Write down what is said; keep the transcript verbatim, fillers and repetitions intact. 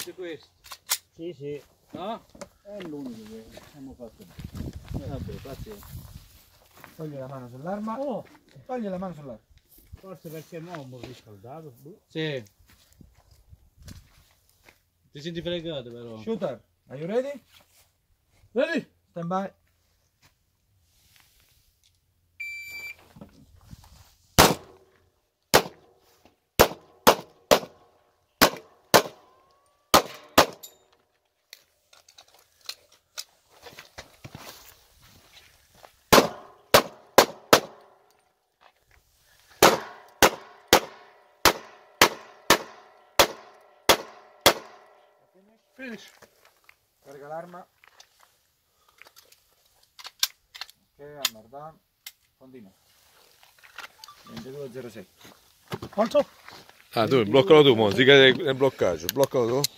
tutti questi. Sì, sì. No? È l'unico che abbiamo fatto. Eh, vabbè, pazienza. Togli la mano sull'arma. Oh, Togli la mano sull'arma. forse perché mo ho riscaldato. Boh. Sì. Ti senti fregato però. Shooter, are you ready? Ready? Stand by. Finish. Carica l'arma. Ok, hammer down. Continua. ventidue zero sette. Quanto? Ah, tu bloccalo tu, Monzi, che è il bloccaggio. Bloccalo tu.